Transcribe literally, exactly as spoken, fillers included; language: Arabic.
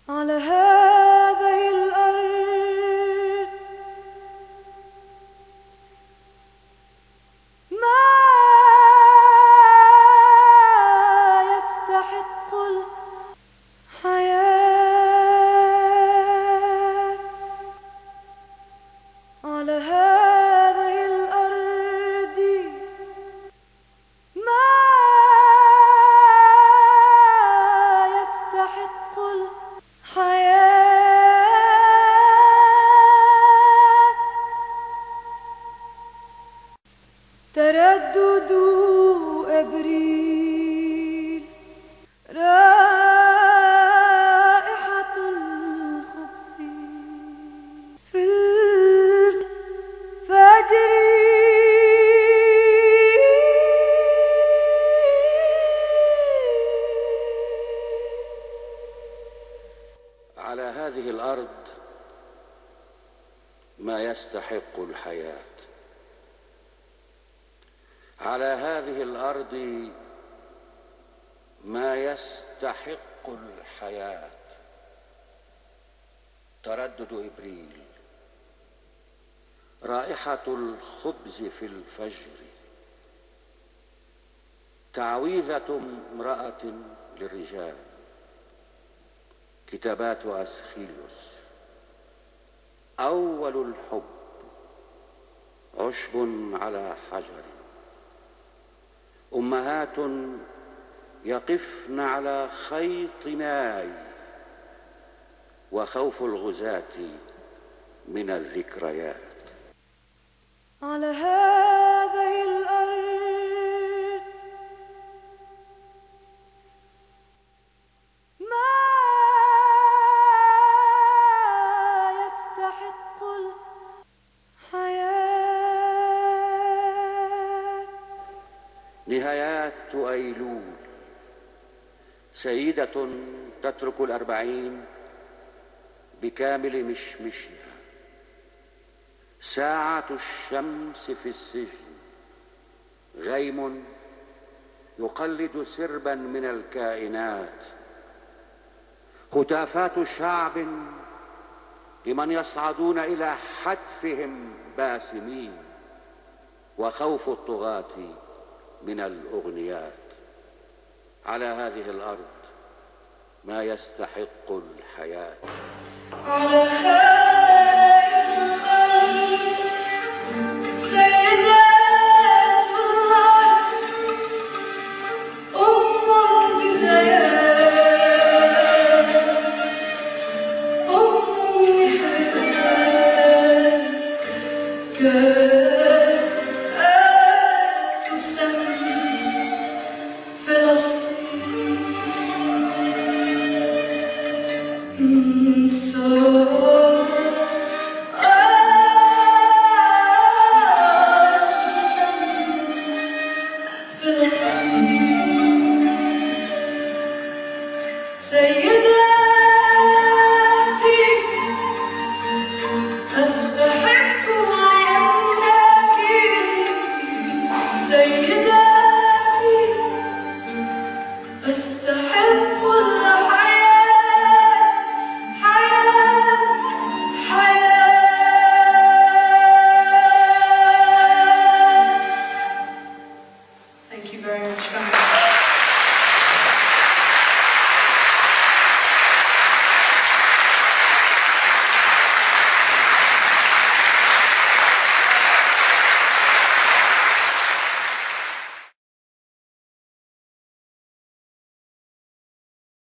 على هذه الأرض ما يستحق الحياة. على هذه الأرض ما يستحق الحياة. تردد إبريل، رائحة الخبز في الفجر. على هذه الأرض ما يستحق الحياة. على هذه الأرض ما يستحق الحياة. تردد إبريل، رائحة الخبز في الفجر، تعويذة امرأة للرجال. كتابات أسخيلوس. أول الحب عشب على حجر. أمهات يقفن على خيط ناي، وخوف الغزاة من الذكريات. على هذه الأرض ما يستحق الحياة. نهايات أيلول، سيدة تترك الأربعين بكامل مشمشها. ساعة الشمس في السجن، غيم يقلد سربا من الكائنات. هتافات شعب لمن يصعدون إلى حتفهم باسمين، وخوف الطغاة من الأغنيات. على هذه الأرض ما يستحق الحياة. على هذه الأرض سيدات الله، أم البدايات، أم النهايات.